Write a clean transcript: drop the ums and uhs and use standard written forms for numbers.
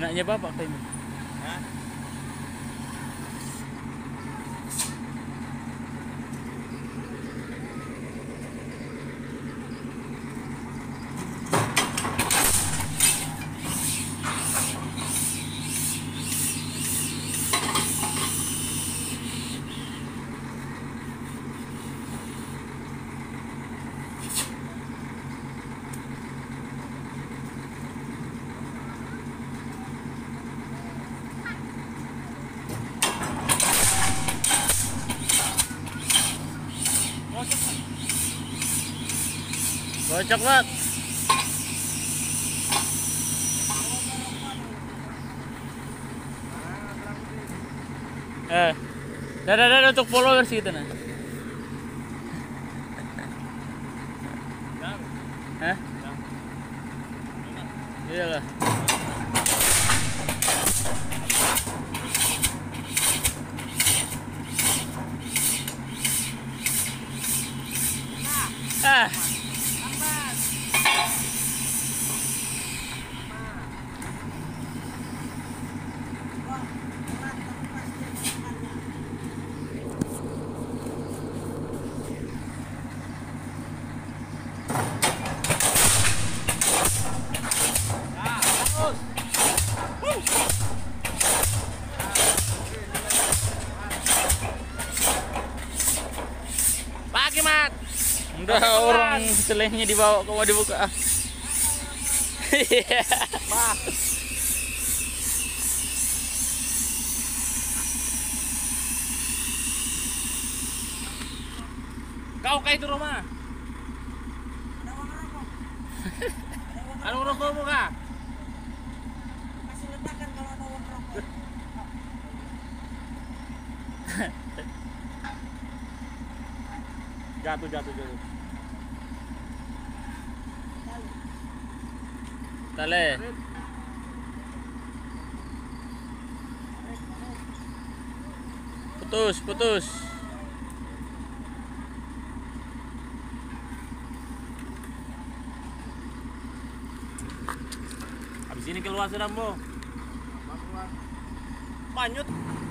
Anaknya bapak kayak ini. Hah? Kocok banget. Dadah untuk followers gitu nah. Hah? Iyalah. Ah. Pagi, Mat. Udah orang selehnya dibawa kok mau dibuka. Pak. Kau kayak itu rumah. Ada uang rokok muka. Kasih ledakan kalau ada uang rokok. Jatuh. Tale. Putus. Habis ini keluar sudah, Bo. Banyut.